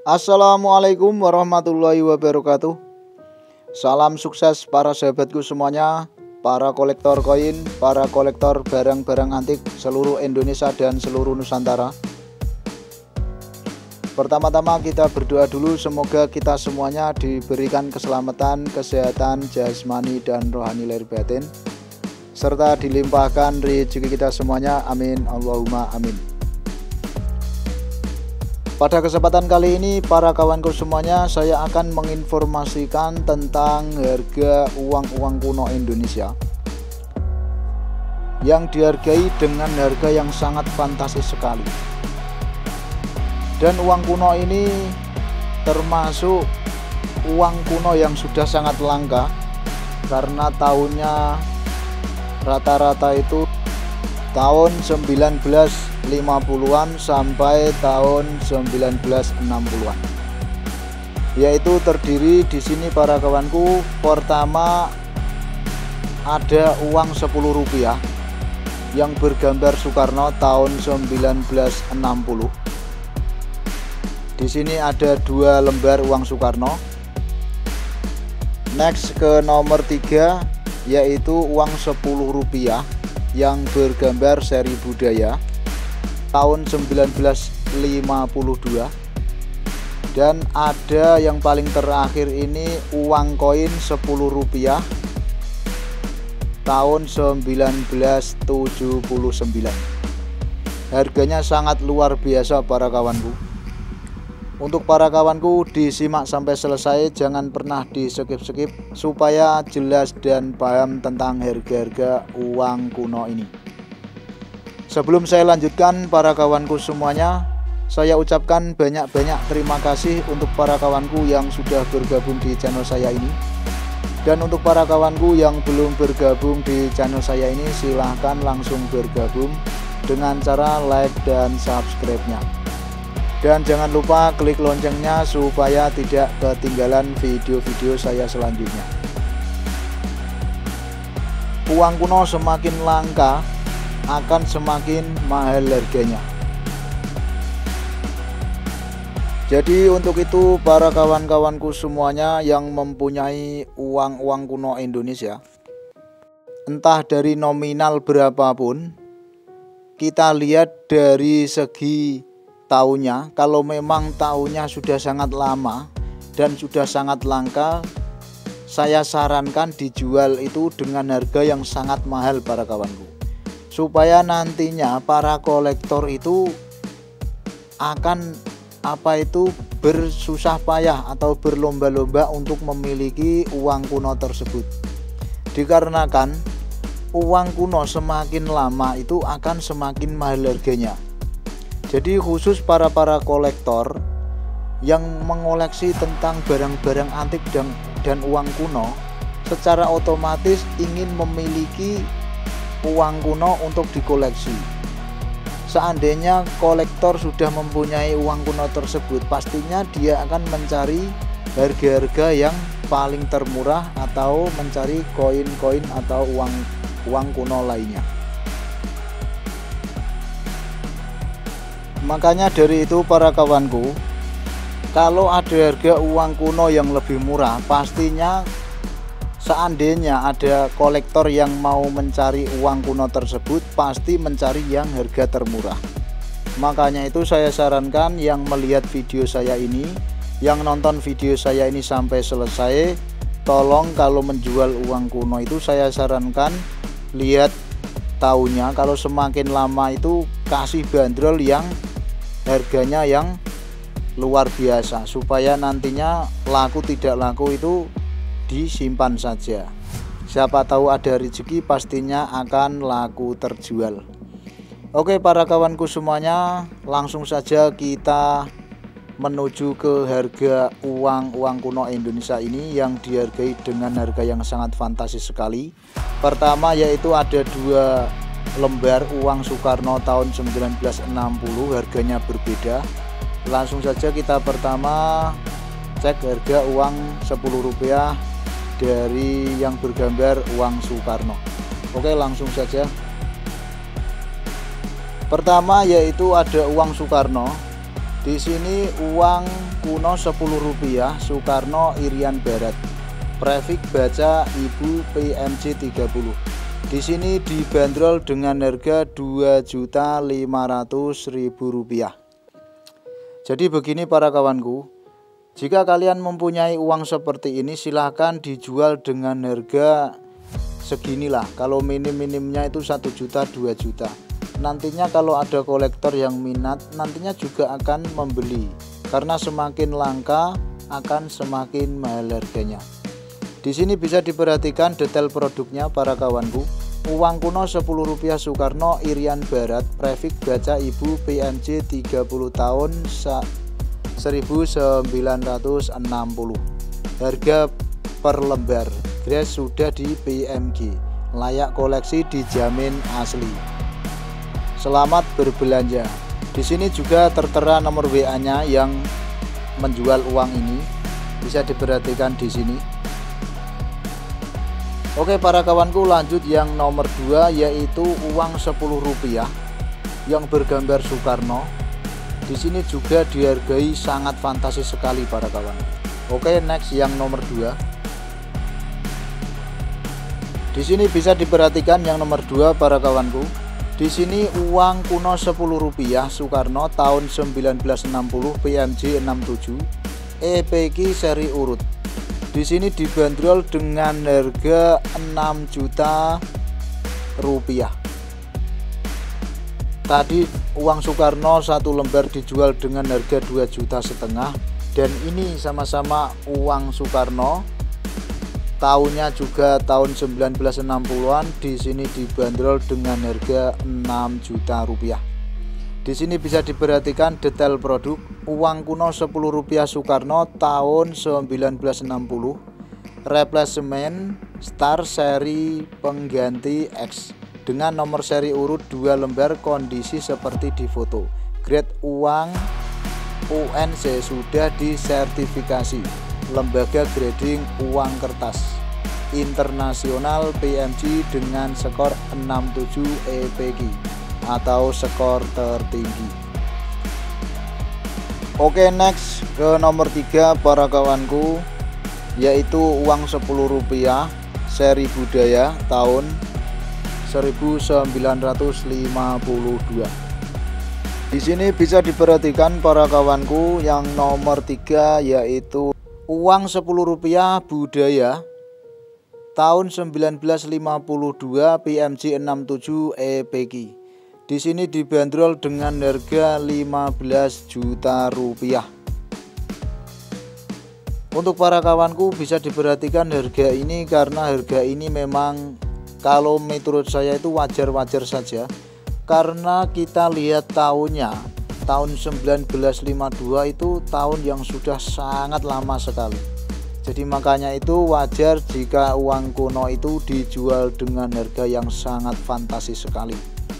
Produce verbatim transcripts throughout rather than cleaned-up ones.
Assalamualaikum warahmatullahi wabarakatuh. Salam sukses para sahabatku semuanya, para kolektor koin, para kolektor barang-barang antik seluruh Indonesia dan seluruh Nusantara. Pertama-tama kita berdoa dulu, semoga kita semuanya diberikan keselamatan, kesehatan jasmani dan rohani lahir batin, serta dilimpahkan rezeki kita semuanya, amin Allahumma amin. Pada kesempatan kali ini para kawanku semuanya, saya akan menginformasikan tentang harga uang-uang kuno Indonesia yang dihargai dengan harga yang sangat fantastis sekali. Dan uang kuno ini termasuk uang kuno yang sudah sangat langka, karena tahunnya rata-rata itu tahun sembilan belas lima puluhan sampai tahun sembilan belas enam puluhan, yaitu terdiri di sini para kawanku. Pertama ada uang sepuluh rupiah yang bergambar Soekarno tahun sembilan belas enam puluh. Di sini ada dua lembar uang Soekarno. Next ke nomor tiga, yaitu uang sepuluh rupiah yang bergambar seri budaya tahun sembilan belas lima puluh dua. Dan ada yang paling terakhir ini uang koin sepuluh rupiah tahun sembilan belas tujuh puluh sembilan. Harganya sangat luar biasa para kawanku. Untuk para kawanku disimak sampai selesai, jangan pernah di skip-skip supaya jelas dan paham tentang harga-harga uang kuno ini. Sebelum saya lanjutkan para kawanku semuanya, saya ucapkan banyak-banyak terima kasih untuk para kawanku yang sudah bergabung di channel saya ini. Dan untuk para kawanku yang belum bergabung di channel saya ini, silahkan langsung bergabung dengan cara like dan subscribe-nya. Dan jangan lupa klik loncengnya supaya tidak ketinggalan video-video saya selanjutnya. Uang kuno semakin langka, akan semakin mahal harganya. Jadi untuk itu para kawan-kawanku semuanya yang mempunyai uang-uang kuno Indonesia, entah dari nominal berapapun, kita lihat dari segi tahunnya. Kalau memang tahunnya sudah sangat lama dan sudah sangat langka, saya sarankan dijual itu dengan harga yang sangat mahal para kawanku, supaya nantinya para kolektor itu akan apa itu bersusah payah atau berlomba-lomba untuk memiliki uang kuno tersebut. Dikarenakan uang kuno semakin lama itu akan semakin mahal harganya. Jadi khusus para para kolektor yang mengoleksi tentang barang-barang antik dan, dan uang kuno, secara otomatis ingin memiliki uang kuno untuk dikoleksi. Seandainya kolektor sudah mempunyai uang kuno tersebut, pastinya dia akan mencari harga-harga yang paling termurah atau mencari koin-koin atau uang uang kuno lainnya. Makanya dari itu para kawanku, kalau ada harga uang kuno yang lebih murah, pastinya seandainya ada kolektor yang mau mencari uang kuno tersebut, pasti mencari yang harga termurah. Makanya itu saya sarankan yang melihat video saya ini, yang nonton video saya ini sampai selesai, tolong kalau menjual uang kuno itu saya sarankan lihat tahunnya. Kalau semakin lama itu kasih bandrol yang harganya yang luar biasa, supaya nantinya laku tidak laku itu disimpan saja. Siapa tahu ada rezeki, pastinya akan laku terjual. Oke para kawanku semuanya, langsung saja kita menuju ke harga uang-uang kuno Indonesia ini yang dihargai dengan harga yang sangat fantastis sekali. Pertama yaitu ada dua lembar uang Soekarno tahun sembilan belas enam puluh, harganya berbeda. Langsung saja kita pertama cek harga uang sepuluh rupiah dari yang bergambar uang Soekarno. Oke, langsung saja. Pertama yaitu ada uang Soekarno Di sini uang kuno sepuluh rupiah Soekarno Irian Barat, prefix baca Ibu P M C tiga puluh. Di sini dibanderol dengan harga dua juta lima ratus ribu rupiah. Jadi begini para kawanku, jika kalian mempunyai uang seperti ini silahkan dijual dengan harga seginilah. Kalau minim-minimnya itu satu juta dua juta. Nantinya kalau ada kolektor yang minat, nantinya juga akan membeli, karena semakin langka akan semakin mahal harganya. Di sini bisa diperhatikan detail produknya para kawanku. Uang kuno sepuluh rupiah Soekarno Irian Barat, prefix baca Ibu P M C tiga puluh tahun seribu sembilan ratus enam puluh. Harga per lembar, grace sudah di P M G, layak koleksi, dijamin asli. Selamat berbelanja. Di sini juga tertera nomor W A-nya yang menjual uang ini. Bisa diperhatikan di sini. Oke para kawanku, lanjut yang nomor dua, yaitu uang sepuluh rupiah yang bergambar Soekarno. Di sini juga dihargai sangat fantasi sekali para kawan. Oke, next yang nomor dua. Di sini bisa diperhatikan yang nomor dua para kawanku. Di sini uang kuno sepuluh rupiah Soekarno tahun seribu sembilan ratus enam puluh P M J enam tujuh E P K seri urut. Di sini dibanderol dengan harga enam juta rupiah. Tadi uang Soekarno satu lembar dijual dengan harga dua juta setengah, dan ini sama-sama uang Soekarno. Tahunnya juga tahun seribu sembilan ratus enam puluhan. Di sini dibanderol dengan harga enam juta rupiah. Di sini bisa diperhatikan detail produk. Uang kuno sepuluh rupiah Soekarno tahun seribu sembilan ratus enam puluh, replacement star seri pengganti X dengan nomor seri urut dua lembar, kondisi seperti di foto. Grade uang U N C sudah disertifikasi Lembaga Grading Uang Kertas Internasional P M G dengan skor enam tujuh E P K atau skor tertinggi. Oke, next ke nomor tiga para kawanku, yaitu uang sepuluh rupiah seri budaya tahun seribu sembilan ratus lima puluh dua. Di sini bisa diperhatikan para kawanku yang nomor tiga, yaitu uang sepuluh rupiah budaya tahun seribu sembilan ratus lima puluh dua P M J enam tujuh E P K. Di sini dibanderol dengan harga lima belas juta rupiah. Untuk para kawanku bisa diperhatikan harga ini, karena harga ini memang kalau menurut saya itu wajar-wajar saja, karena kita lihat tahunnya. Tahun seribu sembilan ratus lima puluh dua itu tahun yang sudah sangat lama sekali. Jadi makanya itu wajar jika uang kuno itu dijual dengan harga yang sangat fantasi sekali.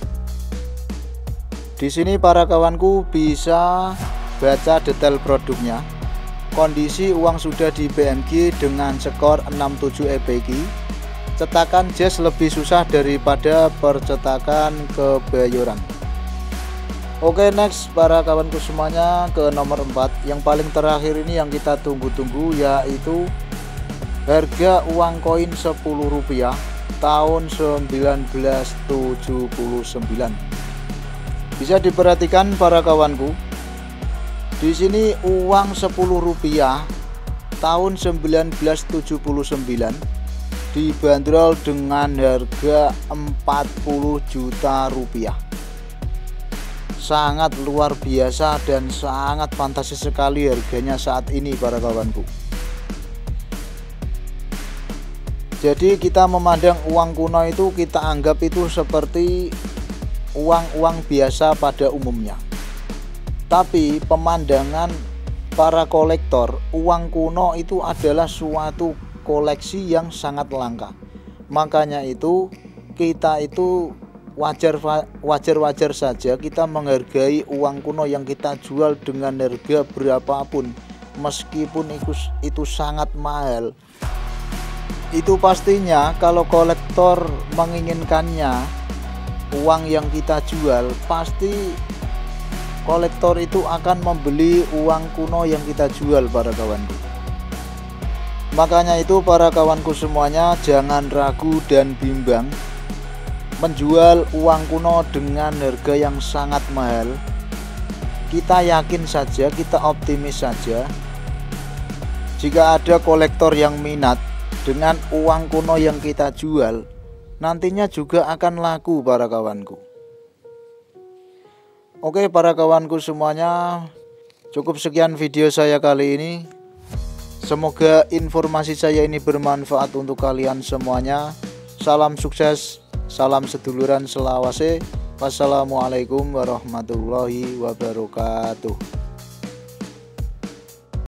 Di sini para kawanku bisa baca detail produknya. Kondisi uang sudah di P M G dengan skor enam tujuh E P K. Cetakan jas lebih susah daripada percetakan Kebayoran. Oke, next para kawanku semuanya ke nomor empat. Yang paling terakhir ini yang kita tunggu-tunggu, yaitu harga uang koin sepuluh rupiah tahun seribu sembilan ratus tujuh puluh sembilan. Bisa diperhatikan para kawanku. Di sini uang sepuluh rupiah tahun seribu sembilan ratus tujuh puluh sembilan dibanderol dengan harga empat puluh juta rupiah. Sangat luar biasa dan sangat fantasi sekali harganya saat ini para kawanku. Jadi kita memandang uang kuno itu kita anggap itu seperti uang-uang biasa pada umumnya. Tapi pemandangan para kolektor, uang kuno itu adalah suatu koleksi yang sangat langka. Makanya itu kita itu wajar wajar wajar saja kita menghargai uang kuno yang kita jual dengan harga berapapun, meskipun itu, itu sangat mahal. Itu pastinya kalau kolektor menginginkannya uang yang kita jual, pasti kolektor itu akan membeli uang kuno yang kita jual para kawanku. Makanya itu para kawanku semuanya, jangan ragu dan bimbang menjual uang kuno dengan harga yang sangat mahal. Kita yakin saja, kita optimis saja, jika ada kolektor yang minat dengan uang kuno yang kita jual, nantinya juga akan laku para kawanku. Oke para kawanku semuanya, cukup sekian video saya kali ini. Semoga informasi saya ini bermanfaat untuk kalian semuanya. Salam sukses, salam seduluran selawase. Wassalamualaikum warahmatullahi wabarakatuh.